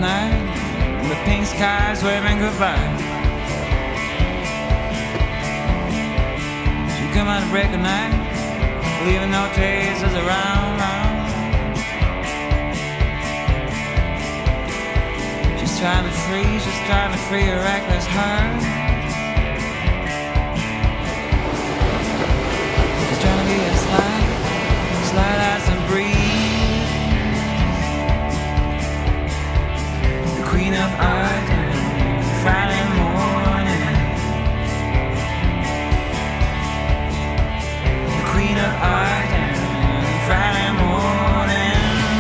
night, and the pink skies waving goodbye. You come out at break of night, leaving no traces around. Just trying to free a reckless heart. Just trying to be a slide as a breeze, the queen of art and Friday morning, the queen of art and Friday morning.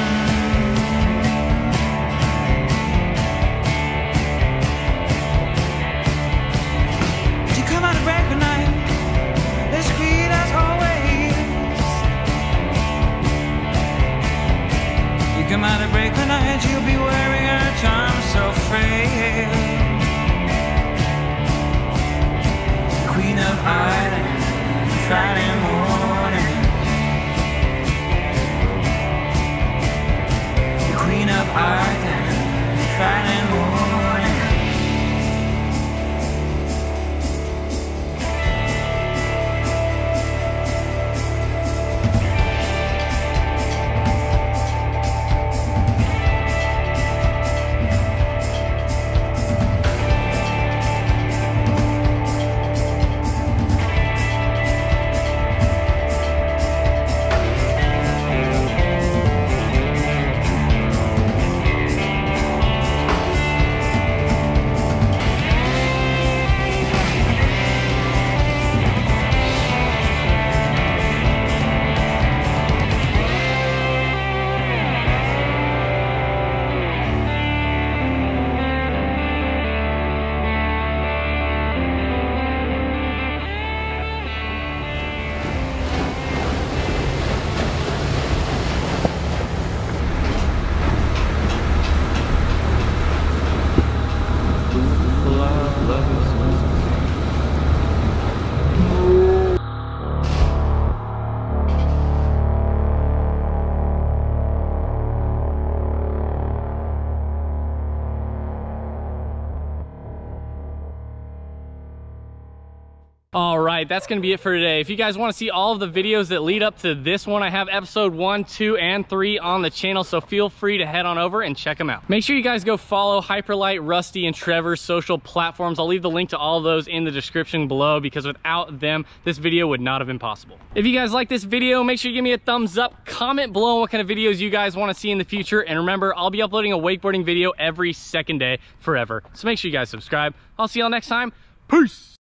You come out of break of night, as sweet as always. You come out of break of night, you'll be wearing her charm so frail. Queen of art and Friday morning, the queen of art and Friday morning. All right, that's gonna be it for today. If you guys wanna see all of the videos that lead up to this one, I have episode 1, 2, and 3 on the channel, so feel free to head on over and check them out. Make sure you guys go follow Hyperlight, Rusty, and Trevor's social platforms. I'll leave the link to all of those in the description below, because without them, this video would not have been possible. If you guys like this video, make sure you give me a thumbs up, comment below what kind of videos you guys wanna see in the future, and remember, I'll be uploading a wakeboarding video every second day forever. So make sure you guys subscribe. I'll see y'all next time. Peace!